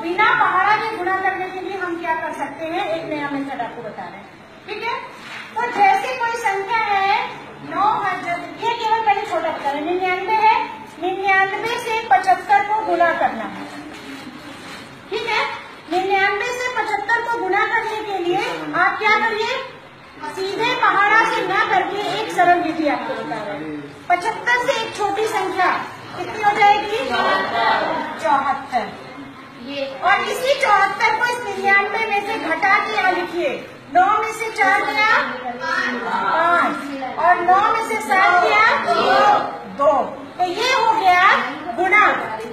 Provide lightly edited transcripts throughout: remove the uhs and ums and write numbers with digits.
बिना पहाड़ा के गुणा करने के लिए हम क्या कर सकते हैं, एक नया मेथड आपको बता रहे हैं, ठीक है। तो जैसे कोई संख्या है 9,000, ये केवल पहले छोटा बता रहे, 99 है, 99 से 75 को गुणा करना है, ठीक है। 99 से 75 को गुणा करने के लिए आप क्या करिए, सीधे पहाड़ा से ना करके एक सरल विधि आपको बता रहे हैं। 75 से एक छोटी संख्या कितनी हो जाएगी, 74। और इसी 74 को इस 99 में से घटा के यहाँ लिखिए, 9 में से 4 गया 5 और 9 में से 7 गया 2, तो ये हो गया गुणा।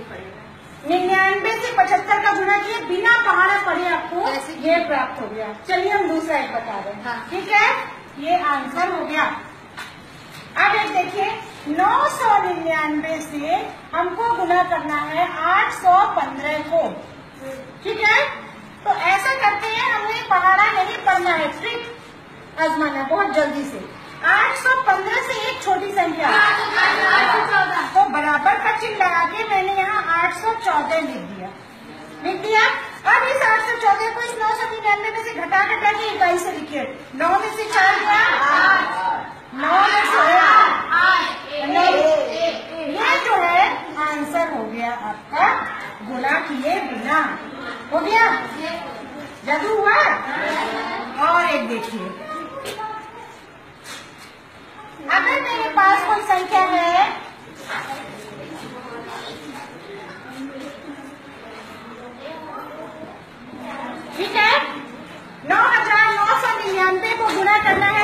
99 से 75 का गुणा किए बिना पहाड़ा पढ़े आपको ये प्राप्त हो गया। चलिए हम दूसरा एक बता रहे हैं, ठीक है, ये आंसर हो गया। अब एक देखिए, 999 से हमको गुणा करना है 815 को, ठीक है। तो ऐसा करते हैं, हमें पहाड़ा नहीं पढ़ना है, ट्रिक आजमाना बहुत जल्दी से। 815 से एक छोटी संख्या, तो बराबर का चिन्ह लगा के मैंने यहाँ 814 लिख दिया। अब इस 814 को इस 999 में से घटा के 21 से लिखिए। 9 में से 4 गया 9 में से 8, ये जो है आंसर हो गया आपका गुणा किए बिना। हो गया, जादू हुआ। और एक देखिए, अगर मेरे पास कोई संख्या है, ठीक है, 9,999 को गुणा करना है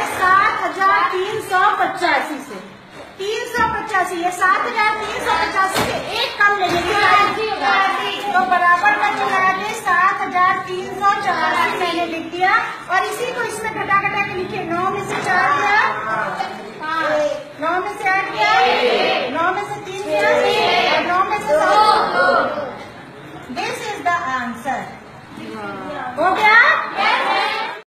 7,385 से। 385, ये 7,385 से एक कम लेंगे, तो बराबर का जो लगा के 7,384 मैंने लिख दिया। और इसी को इसमें घटा के लिखिए, 9 में से 4 गया 5